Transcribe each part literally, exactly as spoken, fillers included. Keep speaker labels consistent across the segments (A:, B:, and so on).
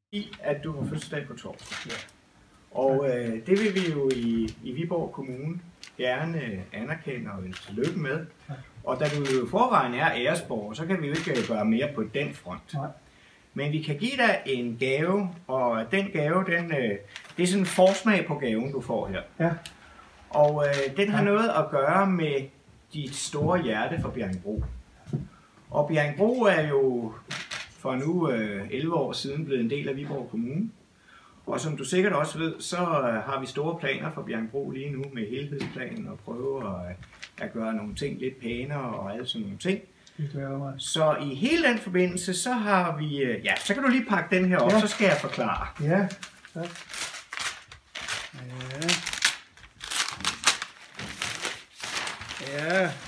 A: i, at du har fødselsdag på torsdag. Ja. Og øh, det vil vi jo i, i Viborg Kommune gerne anerkende og ønske tillykke med. Ja. Og da du jo i forvejen er æresborger, så kan vi jo ikke gøre mere på den front. Nej. Men vi kan give dig en gave, og den gave, den, øh, det er sådan en forsmag på gaven, du får her. Ja. Og øh, den har ja. noget at gøre med dit store hjerte for Bjerringbro. Og Bjerringbro er jo for nu øh, elleve år siden blevet en del af Viborg Kommune. Og som du sikkert også ved, så øh, har vi store planer for Bjerringbro lige nu med helhedsplanen og prøve at, at gøre nogle ting lidt pænere og alle sådan nogle ting. Så i hele den forbindelse, så har vi... Øh, ja, så kan du lige pakke den her op, ja. Så skal jeg forklare.
B: Ja, tak. Ja. Ja.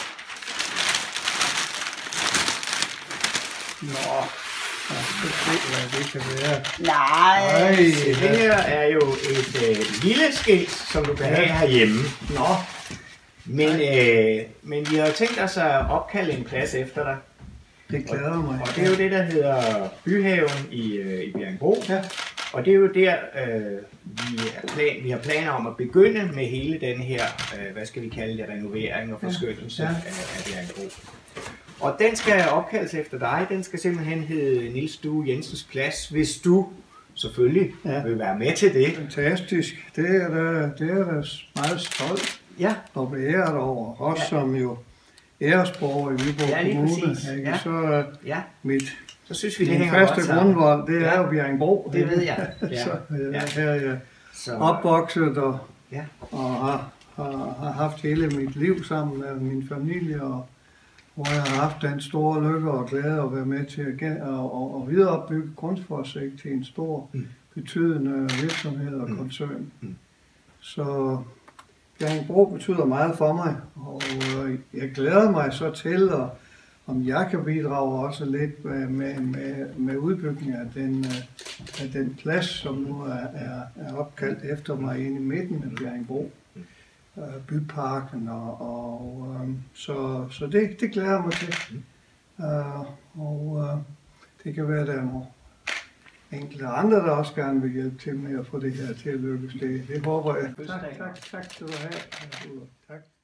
B: Nå. Jeg skal se, hvad det kan være.
A: Nej, Ej, det her er jo et øh, lille skilt, som du kan have herhjemme. Nå. Men, øh, men vi har tænkt os at opkalde en plads efter dig.
B: Det glæder mig.
A: Og det er jo det, der hedder Byhaven i, øh, i Bjerringbro. Ja. Og det er jo der, øh, vi, er plan, vi har planer om at begynde med hele den her, øh, hvad skal vi kalde det, renovering og forskønnelse ja. Ja. af, af Bjerringbro. Og den skal opkaldes efter dig. Den skal simpelthen hedde Niels Due Jensens Plads, hvis du selvfølgelig ja. vil være med til det.
B: Fantastisk. Det er da, det er da meget stolt ja. og beæret over. Også ja. som jo æresborger i Viborg ja, Kommune.
A: Ja.
B: Så
A: ja.
B: mit
A: så synes vi, det
B: min første grundvold, det ja. er jo Bjerringbro.
A: Det ved jeg. Ja.
B: så ja. her er jeg så... opvokset og,
A: ja.
B: og har, har, har haft hele mit liv sammen med min familie, og hvor jeg har haft den store lykke og glæde at være med til at, at, at, at videreopbygge Grundforsikring til en stor, mm. betydende virksomhed og mm. koncern. Mm. Så Bjerringbro betyder meget for mig, og jeg glæder mig så til, at, om jeg kan bidrage også lidt med, med, med, med udbygning af den, af den plads, som nu er, er, er opkaldt efter mig inde i midten af Bjerringbro. Byparken, og, og øh, så, så det, det glæder jeg mig til. Uh, og uh, det kan være, at der er nogle enkelte andre, der også gerne vil hjælpe til med at få det her til at lykkes. Det, det håber jeg. Tak, tak, tak skal du have. Tak.